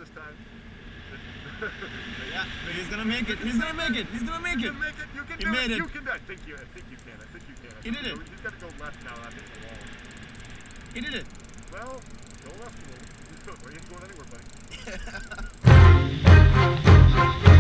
last time. Yeah, he's gonna make it. He's gonna make it. He's gonna make it. You can make it. You can He do made it. it. You can do it. I think you can. I think you can. He did it. You got to go left now. Not hitting the wall. He did it. Well, go left a little. He's good. You ain't going anywhere, buddy.